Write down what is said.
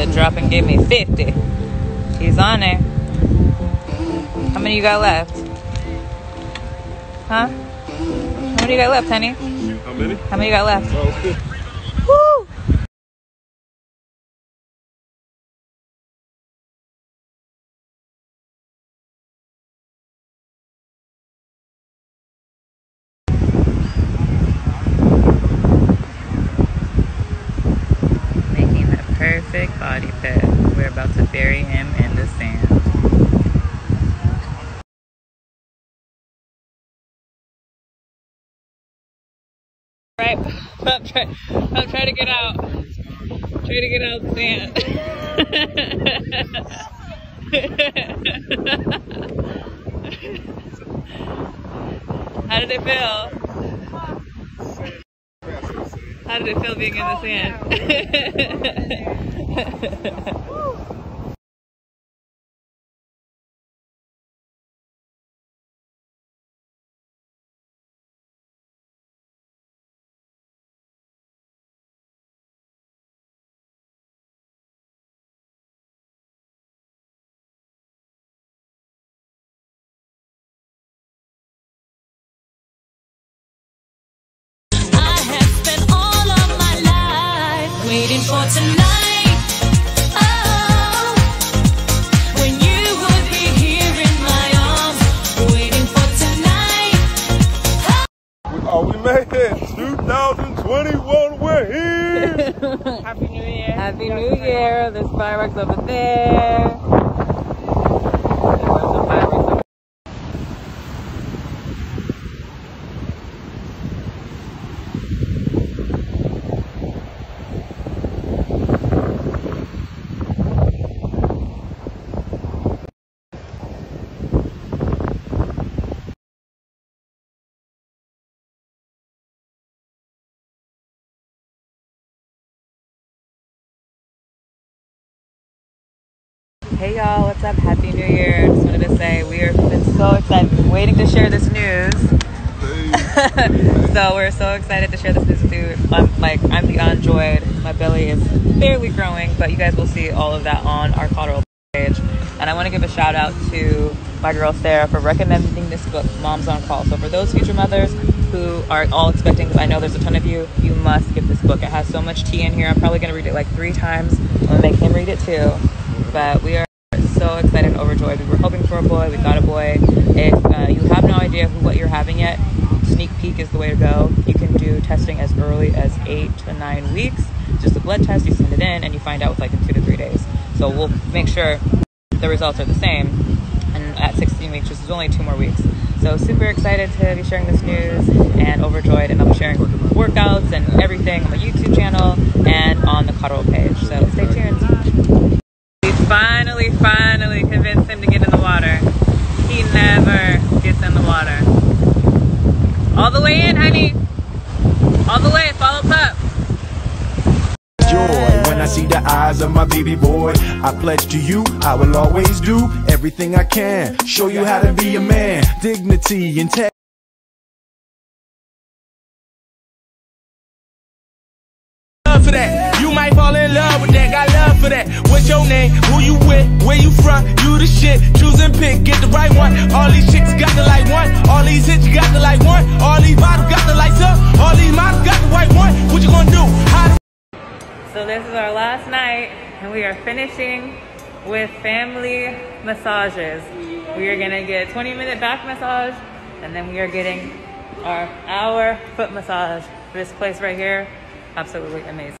name drop and give me 50. He's on it. How many you got left? Huh? How many you got left, honey? How many? How many you got left? Okay. Woo! Making the perfect body pit. We're about to bury him in the sand. Right, I'm trying to get out. Trying to get out the sand. How did it feel? How did it feel being in the sand? Waiting for tonight, oh, when you would be here in my arms. Waiting for tonight. Oh, we made it! 2021, we're here! Happy New Year! Happy New Year! There's fireworks over there. Hey y'all, what's up? Happy New Year. Just wanted to say we've been so excited. We've been waiting to share this news. So we're so excited to share this news with you. I'm beyond joyed. My belly is barely growing, but you guys will see all of that on our Colorado page. And I want to give a shout out to my girl Sarah for recommending this book, Moms on Call. So for those future mothers who are all expecting, I know there's a ton of you, you must get this book. It has so much tea in here. I'm probably going to read it like 3 times. I'm going to make him read it too. But we are so excited and overjoyed. We were hoping for a boy. We got a boy. If you have no idea what you're having yet, sneak peek is the way to go. You can do testing as early as 8 to 9 weeks. Just a blood test. You send it in and you find out with like in 2 to 3 days. So we'll make sure the results are the same. And at 16 weeks, which is only 2 more weeks. So super excited to be sharing this news and overjoyed. And I'll be sharing workouts and everything on my YouTube channel and on the Cuddle page. So stay tuned. Finally convinced him to get in the water. He never gets in the water. All the way in, honey. All the way, follow up. Joy when I see the eyes of my baby boy. I pledge to you, I will always do everything I can. Show you how to be a man. Dignity, integrity. For that, you might fall in love with that. Got love for that. What's your name? Who you with? Where you from? You the shit. Choose and pick, get the right one. All these chicks got the like one. All these hits you got the like one. All these models got the lights up. All these models got the white one. What you gonna do? So this is our last night, and we are finishing with family massages. We are gonna get a 20-minute back massage, and then we are getting our hour foot massage. This place right here. Absolutely amazing.